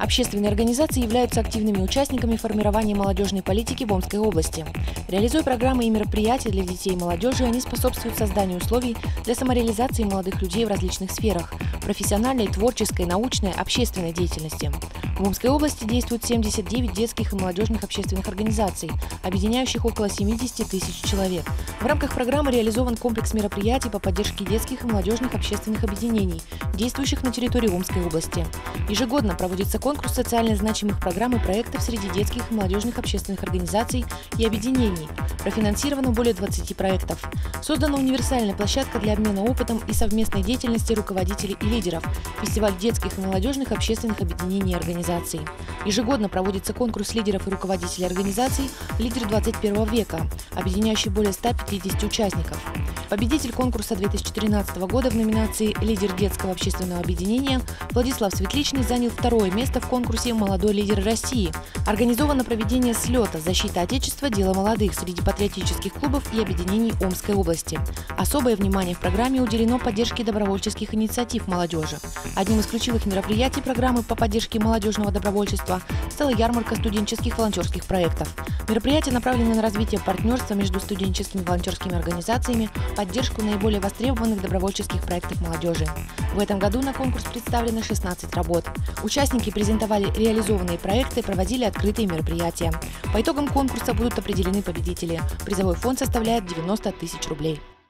Общественные организации являются активными участниками формирования молодежной политики в Омской области. Реализуя программы и мероприятия для детей и молодежи, они способствуют созданию условий для самореализации молодых людей в различных сферах – профессиональной, творческой, научной, общественной деятельности. В Омской области действует 79 детских и молодежных общественных организаций, объединяющих около 70 тысяч человек. В рамках программы реализован комплекс мероприятий по поддержке детских и молодежных общественных объединений, действующих на территории Омской области. Ежегодно проводится конкурс социально значимых программ и проектов среди детских и молодежных общественных организаций и объединений. Профинансировано более 20 проектов. Создана универсальная площадка для обмена опытом и совместной деятельности руководителей и лидеров – фестиваль детских и молодежных общественных объединений и организаций. Ежегодно проводится конкурс лидеров и руководителей организаций «Лидер 21 века», объединяющий более 150 участников. Победитель конкурса 2013 года в номинации «Лидер детского общественного объединения» Владислав Светличный занял второе место в конкурсе «Молодой лидер России». Организовано проведение слета «Защита Отечества. Дело молодых» среди патриотических клубов и объединений Омской области. Особое внимание в программе уделено поддержке добровольческих инициатив молодежи. Одним из ключевых мероприятий программы по поддержке молодежного добровольчества стала ярмарка студенческих волонтерских проектов. Мероприятие направлено на развитие партнерства между студенческими волонтерскими организациями, поддержку наиболее востребованных добровольческих проектов молодежи. В этом году на конкурс представлены 16 работ. Участники презентовали реализованные проекты и проводили открытые мероприятия. По итогам конкурса будут определены победители. Призовой фонд составляет 90 тысяч рублей.